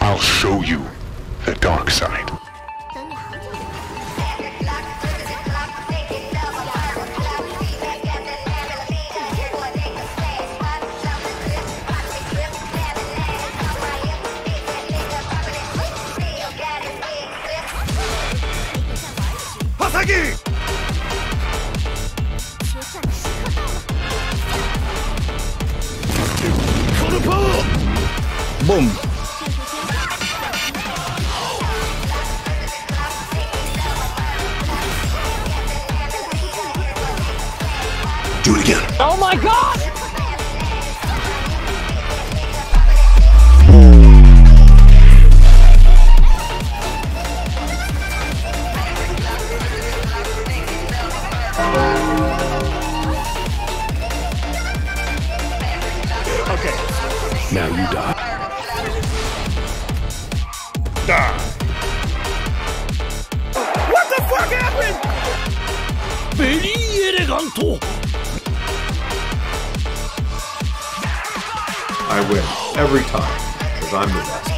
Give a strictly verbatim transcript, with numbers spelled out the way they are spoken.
I'll show you the dark side. Boom. Do it again. Oh my god! Okay. Now you die. Die. What the fuck happened? Very elegant. I win every time, because I'm the best.